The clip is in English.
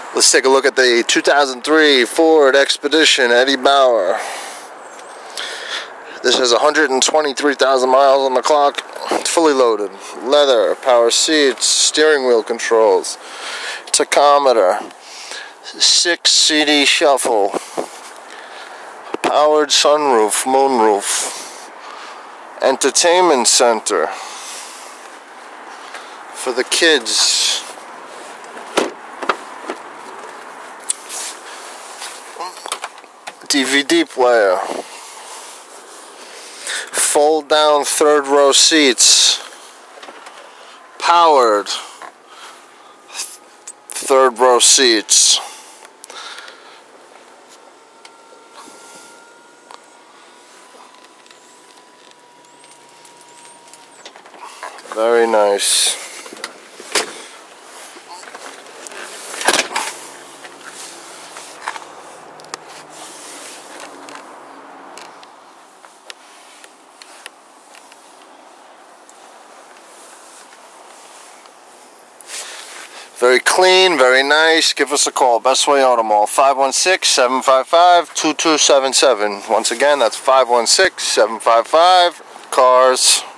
Let's take a look at the 2003 Ford Expedition Eddie Bauer. This has 123,000 miles on the clock. It's fully loaded. Leather, power seats, steering wheel controls, tachometer, 6 CD shuffle, powered sunroof, moonroof, entertainment center for the kids. DVD player, fold down third row seats, powered third row seats, very nice. Very clean, very nice. Give us a call. Bestway Auto Mall, 516-755-2277. Once again, that's 516-755-CARS.